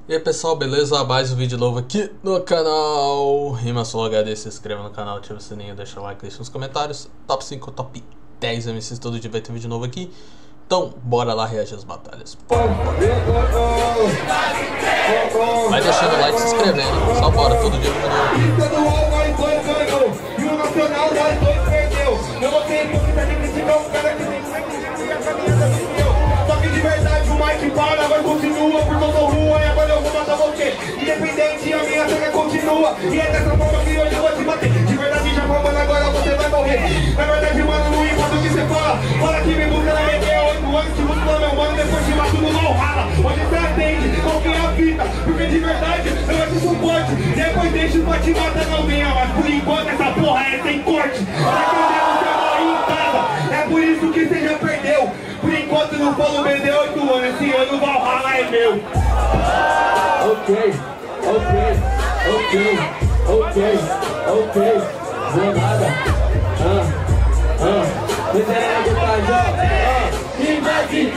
E aí pessoal, beleza? Mais um vídeo novo aqui no canal RimaSoloHD. Se inscreva no canal, ativa o sininho, deixa o like, deixa nos comentários. Top 5, top 10 MCs, todo dia vai ter vídeo novo aqui. Então, bora lá reagir às batalhas. Vai deixando o like, se inscrevendo. Só bora, todo dia vídeo novo. De verdade, o Mike para, agora continua por toda rua. E agora eu vou matar você. Independente, a minha cena continua. E é dessa forma que hoje eu vou te bater. De verdade, já vou, mano, agora você vai morrer. Na verdade, mano, não importa o que você fala. Fala que me busca na ET 8 anos, te busca meu mano, depois te mato no Valhalla. Hoje você atende, qual que é a fita? Porque de verdade, eu te suporte. Depois deixo pra te matar, não venha. Mas por enquanto, essa porra é sem corte. Pra que eu devo ser morrer em casa. É por isso que você já perdeu. Por enquanto não falo bem de 8 anos, esse ano o Valhalla é meu. Ok. Vou nada. Miserável Pajó. Que vai de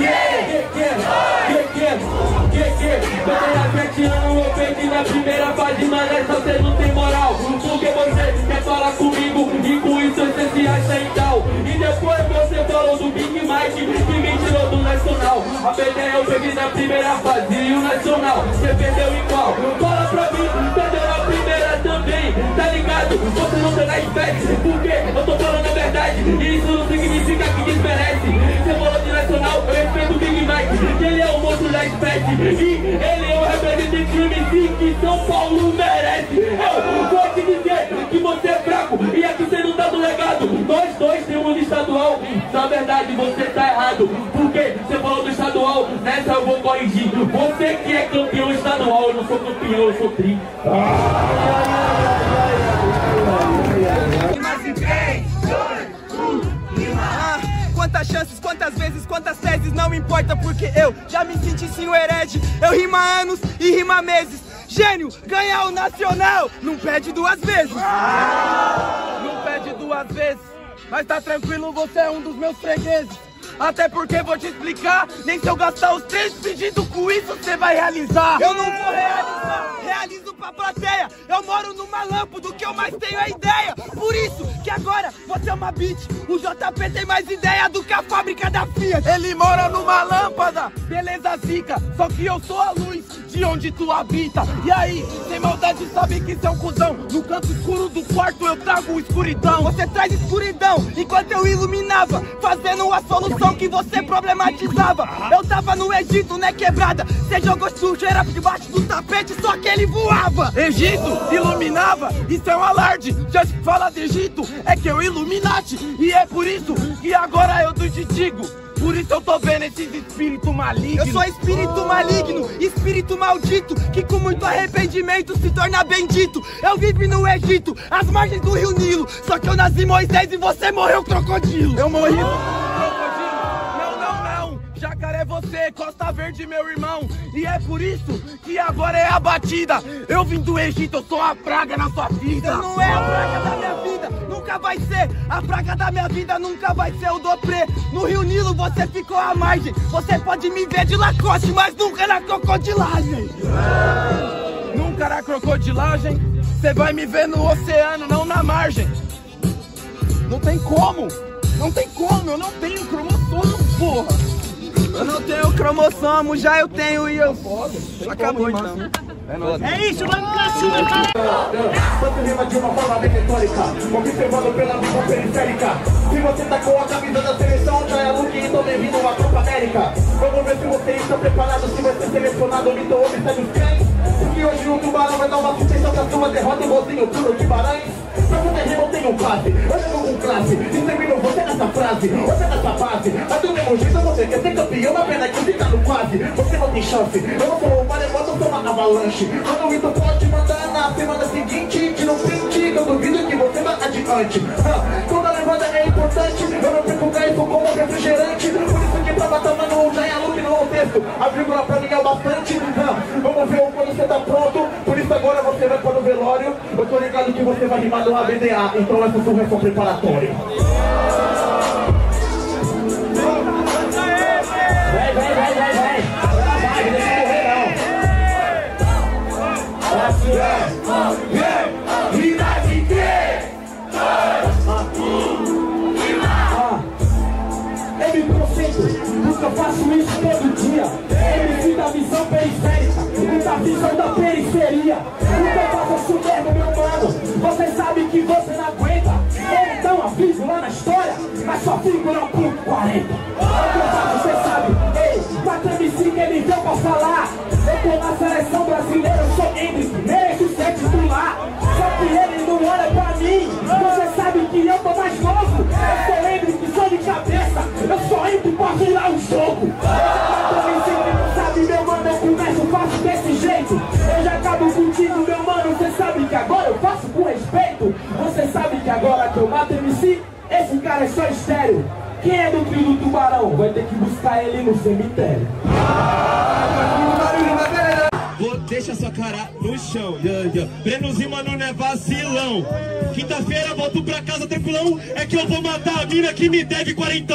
eu tenho 7 anos, eu perdi na primeira fase, mas essa você não tem moral. Porque você quer falar comigo e com isso você se acha e tal. E depois você falou do Big Mike que me tirou do Nacional. A PT eu peguei na primeira fase e o Nacional você perdeu igual. Fala pra mim, perdeu na primeira também, tá ligado? Você não tem na espécie, porque eu tô falando a verdade. E isso não significa que desmerece. Você falou de Nacional, eu respeito o Big Mike, que ele é o monstro da espécie. E ele é o representante do MC que São Paulo merece. Eu vou te dizer que você é fraco e aqui você não tá do legado. Nós dois temos estadual. Na verdade você tá errado, porque você falou do estadual. Nessa eu vou corrigir. Você que é campeão estadual, eu não sou campeão, eu sou tri. Quantas chances, quantas vezes, quantas teses, não importa porque eu já me senti sim o herege. Eu rimo há anos e rimo há meses. Gênio, ganhar o Nacional, não pede duas vezes. Não pede duas vezes, mas tá tranquilo, você é um dos meus fregueses. Até porque vou te explicar, nem se eu gastar os 3 pedidos com isso você vai realizar. Eu não vou realizar, realizo pra plateia. Eu moro numa lâmpada, o que eu mais tenho é ideia. Por isso que agora você é uma beat. O JP tem mais ideia do que a fábrica da Fiat. Ele mora numa lâmpada, beleza zica. Só que eu sou a luz de onde tu habita. E aí, sem maldade sabe que cê é um cuzão. No canto escuro do quarto eu trago escuridão. Você traz escuridão, enquanto eu iluminava, fazendo a solução que você problematizava. Eu tava no Egito, né, quebrada. Cê jogou sujeira debaixo do tapete, só que ele voava. Egito, iluminava, isso é um alarde. Já se fala de Egito, é que eu Illuminati. E é por isso que agora eu te digo. Por isso eu tô vendo esses espíritos malignos. Eu sou espírito maligno, espírito maldito, que com muito arrependimento se torna bendito. Eu vivi no Egito, às margens do rio Nilo. Só que eu nasci Moisés e você morreu crocodilo. Eu morri crocodilo. Não, jacaré você, Costa Verde meu irmão. E é por isso que agora é a batida. Eu vim do Egito, eu sou a praga na sua vida. Eu não é a praga da minha vida, nunca vai ser. A praga da minha vida nunca vai ser o Dopré. No Rio Nilo você ficou à margem. Você pode me ver de Lacoste, mas nunca na crocodilagem. Nunca na crocodilagem. Você vai me ver no oceano, não na margem. Não tem como, eu não tenho cromossomo, porra. Eu não tenho cromossomo, já eu tenho e eu foda. Acabou então. É isso, vamos pra cima, cara! Você rima de uma forma bem retórica, observando pela visão periférica. Se você tá com a camisa da seleção, já é Luke, então bem-vindo à Copa América. Vamos ver se você está preparado, se vai ser selecionado, Mito ou Mistério dos Cães. Porque hoje o Tubarão vai dar uma assistência pra sua derrota, igualzinho tudo de Guimarães. Pra você rir, não tem um passe, eu jogo com classe. E termino você nessa frase, você nessa base. Mas do mesmo jeito você quer ser campeão, a pena que fica no quase. Você não tem chance, eu não sou um maremoto, eu sou uma avalanche. Quando o Mito pode mandar na semana seguinte, tira um print, eu duvido que você vá adiante. Toda a levada é importante, eu não perco gás, sou como refrigerante. Por isso que pra matar mano, já é a Luke no texto. A vírgula pra mim é bastante. Vamos ver quando você tá pronto. Por isso agora você vai para o velório. Eu tô ligado que você vai rimar no ABDA, então essa sua reação preparatória. Vai, deixa eu correr não. todo dia. MC da visão periférica e da visão da periferia. Então faça isso mesmo, meu mano. Você sabe que você não aguenta. Ou então aviso lá na história, mas só fico no ponto 40. Você sabe, ei, 4 MC que ele veio pra falar. Eu tô na seleção brasileira, eu sou Hendrick, mereço ser titular. Só que ele não olha pra mim. Você sabe que eu tô mais novo. Eu sou Hendrick, sou de cabeça. Eu só entro pra virar o jogo. Você não sabe, meu mano, eu começo, faço desse jeito. Eu já acabo contigo, meu mano. Você sabe que agora eu faço com respeito. Você sabe que agora que eu mato MC, esse cara é só estéreo. Quem é do trio do Tubarão vai ter que buscar ele no cemitério. Deixa sua cara no chão, Breno Zima não é vacilão. Quinta-feira volto pra casa tranquilão. É que eu vou matar a mina que me deve 40.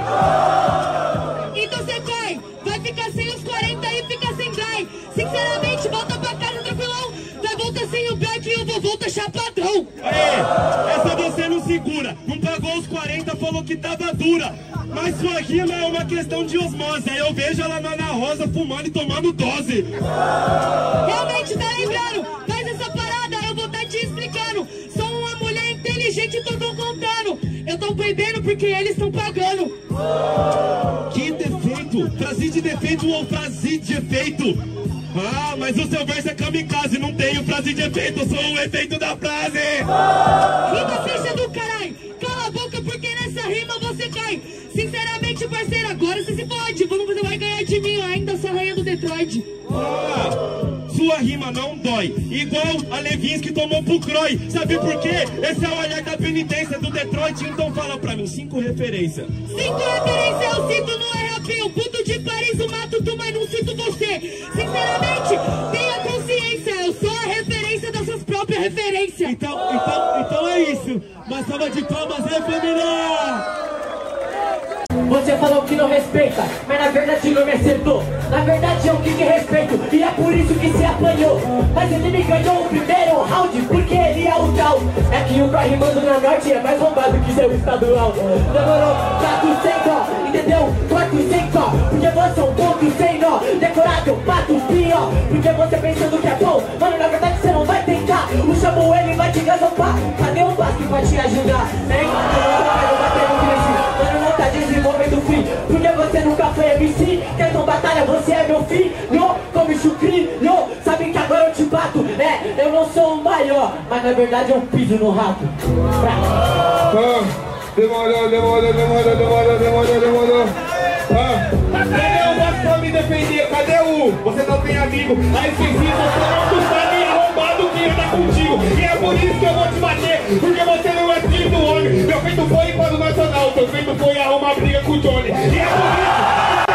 Então você vai ficar sem os 40 e fica sem dry. Sinceramente, volta pra casa tranquilão. Vai voltar sem o black e eu vou voltar chapadão. Essa você não segura. Não pagou os 40, falou que tava dura. Mas sua rima é uma questão de osmose. Aí eu vejo ela na Ana Rosa fumando e tomando dose. Realmente, tá lembrando? Faz essa parada, eu vou tá te explicando. Sou uma mulher inteligente, tô contando. Eu tô bebendo porque eles estão pagando. Que defeito? Frase de defeito ou frase de efeito? Ah, mas o seu verso é kamikaze. Não tenho frase de efeito, eu sou o efeito da frase. Rima ficha do caralho. Cala a boca porque nessa rima você cai. Sinceramente, parceiro, agora você se pode. Você vai ganhar de mim ainda, sua rainha do Detroit. Sua rima não dói, igual a Levinsky tomou pro Croy. Sabe por quê? Esse é o olhar da penitência do Detroit. Então fala pra mim, 5 referências. 5 referências eu cito no RAP. O puto de Paris, o mato tu, mas não cito você. Sinceramente, tenha consciência. Eu sou a referência das suas próprias referências. Então é isso. Uma salva de palmas, família! Você falou que não respeita, mas na verdade não me acertou. Na verdade eu que respeito, e é por isso que se apanhou. Mas ele me ganhou o primeiro round, porque ele é o tal. É que o corre rimando na norte é mais bombado que seu estadual. Demorou, trato sem dó, entendeu? Corto sem dó, porque você é um ponto sem nó. Decorado, eu bato pior, porque você pensando que é bom. Mano, na verdade você não vai tentar. O chamou ele vai te gasopar. Cadê o Basque pra te ajudar? Hein? Mano, não tá desenvolvendo free, porque você nunca foi MC. Tentam batalha, você é meu filho. Come chucrinho, sabe que agora eu te bato. Eu não sou o maior, mas na verdade eu piso no rato. Demorou. Cadê o Basque pra me defender? Cadê o? Você não tem amigo. Aí esqueci, você não sabe arrombado que anda contigo. E é por isso que eu vou te bater, porque você não é filho do homem. Meu feito foi ir para o Nacional, seu feito foi arrumar briga com o Johnny. E é por isso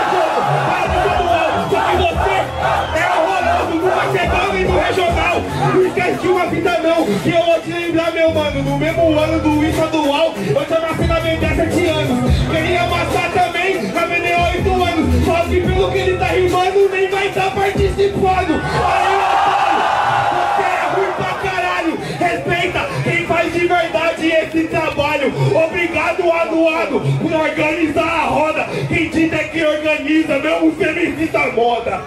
só que você é horroroso, não vai ser nome no regional. Não esquece de uma vida não, que eu vou te lembrar, meu mano. No mesmo ano do estadual, eu já nasci na VD há 7 anos. Queria amassar também na VD 8 anos. Só que pelo que ele tá rimando, nem vai estar participando. Respeita quem faz de verdade esse trabalho. Obrigado, Anuado, por organizar a roda. Quem diz é que organiza, mesmo feminista moda.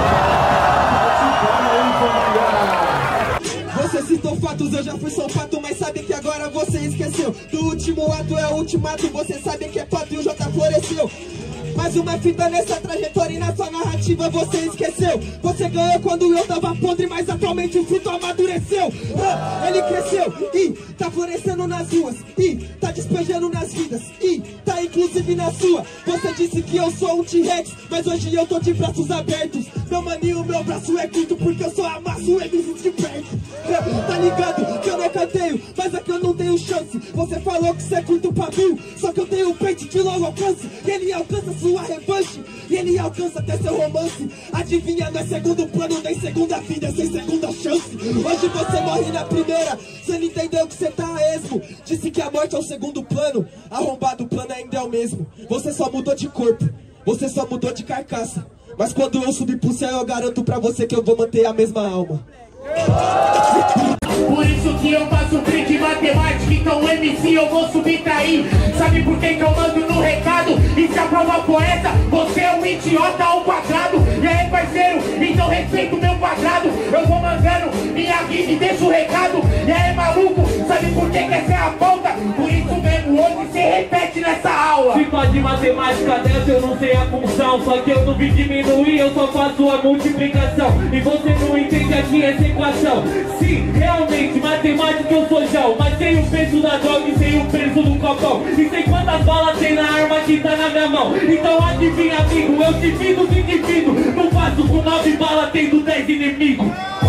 Você citou fatos, eu já fui só fato, mas sabe que agora você esqueceu. Do último ato é o ultimato, você sabe que é fato e o J floresceu. Mais uma fita nessa trajetória e na sua narrativa você esqueceu. Você ganhou quando eu tava podre, mas atualmente o fruto amadureceu. Ele cresceu e tá florescendo nas ruas, e tá despejando nas vidas, e tá inclusive na sua. Você disse que eu sou um T-Rex, mas hoje eu tô de braços abertos. Meu maninho, meu braço é curto porque eu só amasso eles de perto. Tá ligado que eu não canteio, mas aqui eu não tenho chance. Você falou que você é curto pra mil, só que eu tenho um peito de longo alcance. E ele alcança sua revanche, e ele alcança até seu romance. Adivinha, não é segundo plano, nem segunda vida, sem segunda chance. Hoje você morre na primeira, você não entendeu que você tá a esmo. Disse que a morte é o segundo plano, arrombado, o plano ainda é o mesmo. Você só mudou de corpo, você só mudou de carcaça. Mas quando eu subir pro céu, eu garanto pra você que eu vou manter a mesma alma. Por isso que eu faço briga de matemática. Então MC eu vou subtrair. Sabe por que eu mando no recado? E se a prova for essa, você é um idiota ao quadrado. E aí parceiro, então respeita o meu quadrado. Eu vou mandando minha vida e deixa o recado. E aí maluco, sabe por que essa é a pauta? Por isso mesmo hoje você repete nessa aula. Se faz de matemática dessa eu não sei a função. Só que eu não vim diminuir, eu só faço a multiplicação. E você não entende aqui essa equação. Sim, realmente, matemática eu sou João. Mas sem o peso da droga e sem o peso do copão. E sei quantas balas tem na arma que tá na minha mão. Então adivinha amigo, eu divido que divido. Não faço com 9 balas tendo 10 inimigos.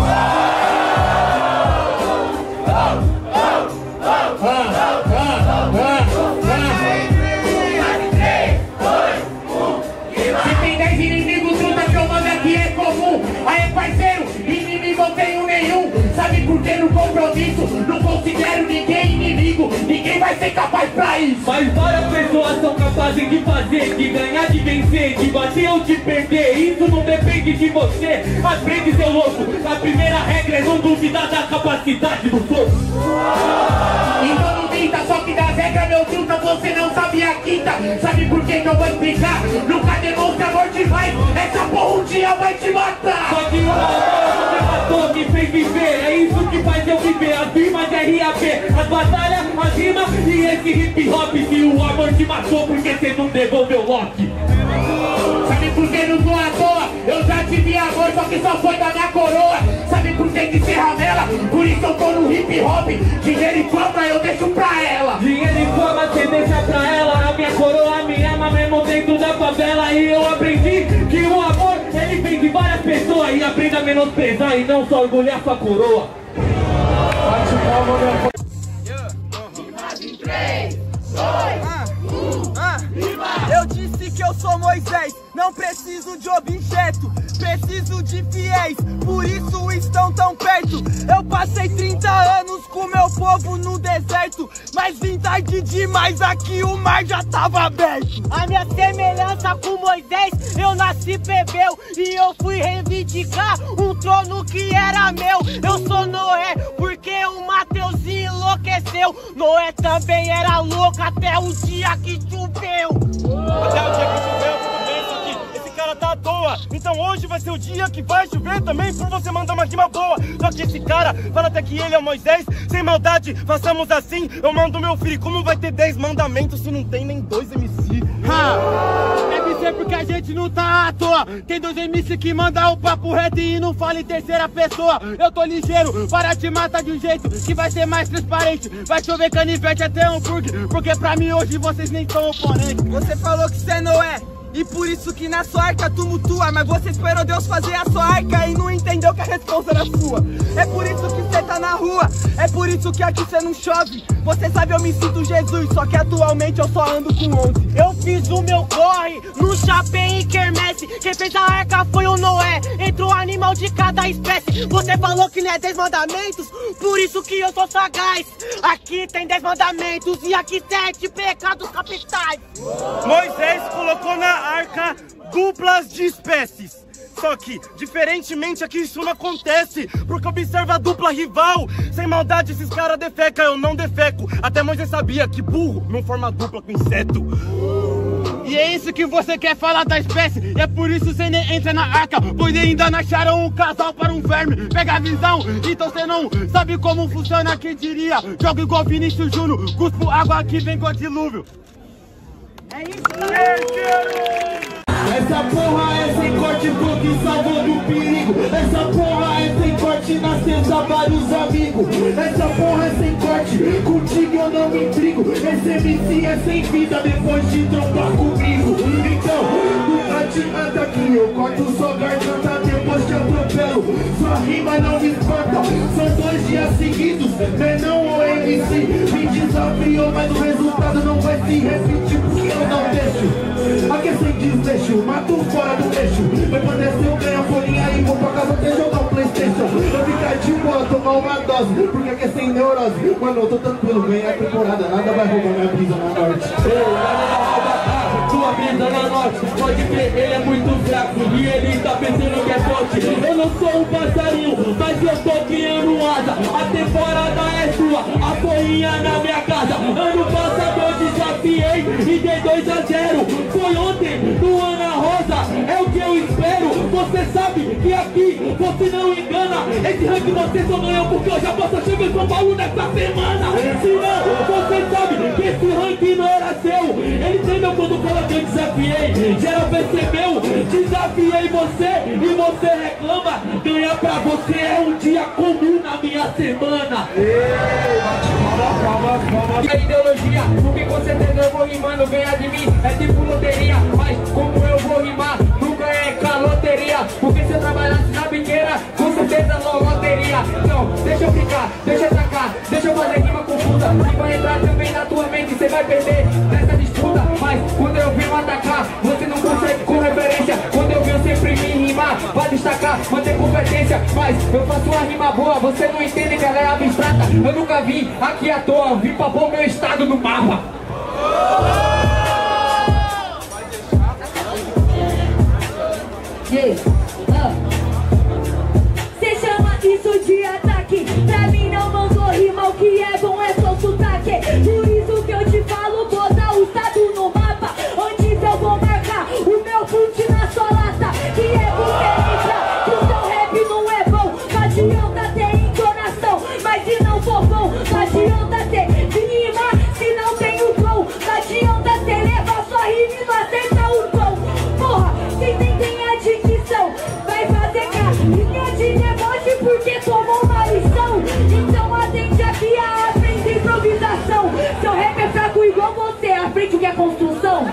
Se tem 10 inimigos, truta que eu mando aqui é comum. Aí parceiro, inimigo eu tenho nenhum. Sabe por que no compromisso não considero ninguém inimigo? Ninguém vai ser capaz pra isso. Mas várias pessoas são capazes de fazer, de ganhar, de vencer, de bater ou de perder. Isso não depende de você. Aprende, seu louco. A primeira regra é não duvidar da capacidade do fogo. Então não minta, só que das regras, meu truta, você não sabe a quinta. Sabe por que eu vou explicar? Nunca demonstra amor de vai. Essa porra um dia vai te matar. Só que o amor você matou, me fez viver. É isso que faz eu viver. As rimas de RAP, as batalhas, as rimas e esse hip hop. Se o amor te matou, porque você não devolveu o Loki? Sabe por que não tô à toa? Eu já tive amor, só que só foi da minha coroa. Sabe por que de ser ramela? Por isso eu tô no hip hop. Dinheiro e fama eu deixo pra ela. Dinheiro e fama você deixa pra ela. A minha coroa me ama mesmo dentro da favela. E eu aprendi que o amor, ele vem de várias pessoas. E aprenda a menosprezar e não só orgulhar sua coroa. Eu disse que eu sou Moisés, não preciso de objeto, preciso de fiéis, por isso estão tão perto. Eu passei 30 anos com meu povo no deserto, mas vim tarde demais, aqui o mar já tava aberto. A minha semelhança com Moisés, eu nasci plebeu e eu fui reivindicar um trono que era meu. Eu sou Noé, porque o Mateuzinho enlouqueceu. Noé também era louco até o dia que choveu. Até o dia que choveu, tudo bem, só que esse cara tá à toa. Então hoje vai ser o dia que vai chover também por você mandar uma rima boa. Só que esse cara fala até que ele é o Moisés. Sem maldade, façamos assim. Eu mando meu filho, como vai ter 10 mandamentos se não tem nem 2 MC? Deve ser porque a gente não tá à toa. Tem 2 MC que mandam o papo reto e não fala em terceira pessoa. Eu tô ligeiro para te matar de um jeito que vai ser mais transparente. Vai chover canivete até hambúrguer, porque pra mim hoje vocês nem são oponentes. Você falou que você não é, e por isso que na sua arca tumultua. Mas você esperou Deus fazer a sua arca e não entendeu que a resposta era sua. É por isso que você tá na rua, é por isso que aqui você não chove. Você sabe, eu me sinto Jesus, só que atualmente eu só ando com 11. Eu fiz o meu corre no Chapéu e Quermesse. Quem fez a arca foi o Noé, entrou animal de cada espécie. Você falou que não é 10 mandamentos, por isso que eu sou sagaz. Aqui tem 10 mandamentos e aqui 7 pecados capitais. Moisés colocou na arca duplas de espécies. Só que, diferentemente, aqui isso não acontece, porque observa a dupla rival. Sem maldade, esses caras defecam, eu não defeco. Até Moisés sabia que burro não forma dupla com inseto. E é isso que você quer falar da espécie, e é por isso você nem entra na arca, pois ainda não acharam um casal para um verme. Pega a visão, então você não sabe como funciona, quem diria? Joga igual Vinícius Júnior, cuspo água que vem com dilúvio. É isso aí, essa porra é sem corte, tô que salvou do perigo. Essa porra é sem corte, nascendo vários amigos. Essa porra é sem corte, contigo eu não me intrigo. Esse MC é sem vida depois de trombar comigo. Então, não adianta que eu corto sua garganta depois te atropelo. Sua rima não me espanta, são 2 dias seguidos, menão ou MC. Me desafiou, mas o resultado não vai se repetir, porque eu não deixo. Aqui é sem desleixo, mato fora do eixo. Vai poder ser eu ganhar folhinha e vou pra casa até jogar um PlayStation. Eu ficar de boa, tomar uma dose, porque aqui é sem neurose. Mano, eu tô tranquilo, ganhar a temporada, nada vai roubar minha brisa na norte. Tua brisa na norte, pode ver, ele é muito fraco e ele tá pensando que é forte. Eu não sou um passarinho, mas eu tô criando asa. Até 2-0. Foi ontem no Ana Rosa, é o que eu espero. Você sabe que aqui você não engana. Esse ranking você só ganhou porque eu já posso chegar em São Paulo nessa semana. Se não, você sabe que esse ranking não era seu. Ele entendeu quando falou que eu desafiei. Geral percebeu, desafiei você e você reclama. Ganhar pra você é um dia comum na minha semana. A ideologia, porque com certeza eu vou rimando, ganhar de mim é tipo loteria. Mas como eu vou rimar, nunca é caloteria. Porque se eu trabalhasse na biqueira, com certeza logo teria. Não, deixa eu brincar, deixa eu atacar, deixa eu fazer rima confusa. E vai entrar também na tua mente, você vai perder nessa disputa. Mas quando eu venho atacar, você não consegue com referência. Quando eu venho sempre me rimar, vai destacar, manter competência. Mas eu faço uma rima boa, você não entende que ela é abstrata. Eu nunca vim aqui à toa, eu vim pra pôr meu estado no mapa. Cê chama isso de ataque? Pra mim não mandou rima, o que é bom é só sotaque. Por isso que eu te falo, botar o estado no mapa. Antes eu vou marcar o meu boot na sua lata. Que é você lembrar que o seu rap não é bom. Não adianta ter entonação, mas se não for bom. Não adianta ter rima se não tem o flow. Não adianta ter levar sua rima e não aceitar o tom. Porra, quem tem a dicção vai fazer carinha de deboche porque tomou uma lição. Então atende aqui a aprender improvisação. Seu rap é fraco igual você, aprende o que é construção.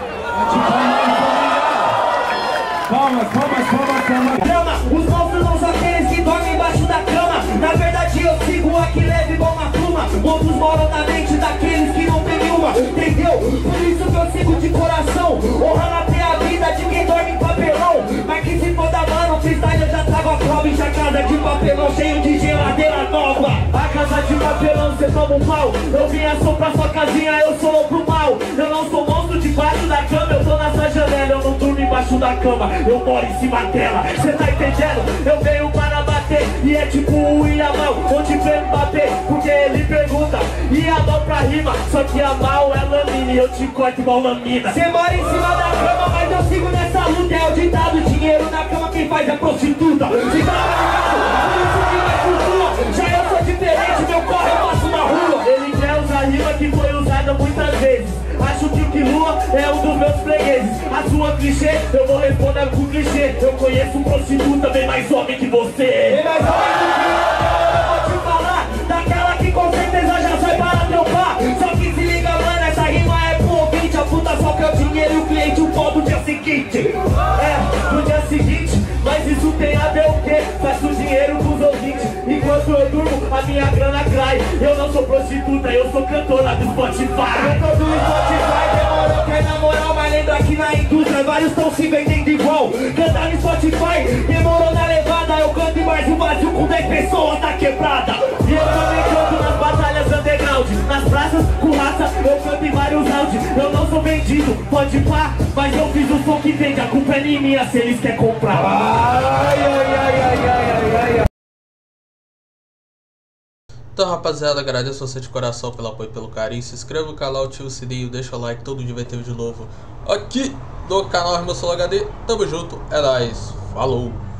Palmas. Calma, os monstros não são aqueles que dormem embaixo da cama. Na verdade eu sigo aqui leve igual uma pluma. Outros moram na mente daqueles que não tem nenhuma. Entendeu? Por isso que eu sigo de coração, honrando até a vida de quem dorme em papelão. Mas que se for da mano, freestyle eu já trago a prova. E já casa de papelão cheio de geladeira nova. A casa de papelão cê toma um pau. Eu vim assoprar sua casinha, eu sou pro mal. Eu não sou monstro debaixo da cama, eu tô na sua janela. Eu não durmo embaixo da cama, eu moro em cima dela. Cê tá entendendo? Eu venho para bater. E é tipo o Yamal, onde vem bater. Porque ele pergunta, Yamal pra rima. Só que Yamal é lamina e eu te corto igual lamina. Cê mora em cima da cama, mas eu sigo nessa luta. É o ditado, dinheiro na cama quem faz é prostituta. Se tá ligado? Por isso que vai cultura. Já eu sou diferente, meu corre eu passo na rua. Ele quer usar rima que foi usada muitas vezes. Acho que o Quilua é um dos meus fregueses. A sua clichê, eu vou responder com clichê. Eu conheço prostituta bem mais homem que você. Bem mais homem que eu vou te falar. Daquela que com certeza já sai para trampar. Só que se liga, mano, essa rima é pro ouvinte. A puta só quer o dinheiro e o cliente o pó do dia seguinte. É, no dia seguinte. Mas isso tem a ver o quê? Faço dinheiro pros ouvintes. Enquanto eu durmo, a minha grana cai. Eu não sou prostituta, eu sou cantora do Spotify. Eu tô do Spotify, demorou, quer na moral. Mas lembra que na indústria vários estão se vendendo igual. Cantar no Spotify, demorou na levada. Eu canto em mais um vazio com 10 pessoas na quebrada. E eu também canto nas batalhas underground. Nas praças, com raça, eu canto em vários rounds. Eu não sou vendido, pode pá, mas eu fiz o som que vende. A culpa é minha se eles querem comprar. Então, rapaziada, agradeço você de coração pelo apoio e pelo carinho. Se inscreva no canal, ativa o sininho, deixa o like, todo dia vai ter vídeo novo aqui no canal Rima Solo HD. Tamo junto, é nóis, falou!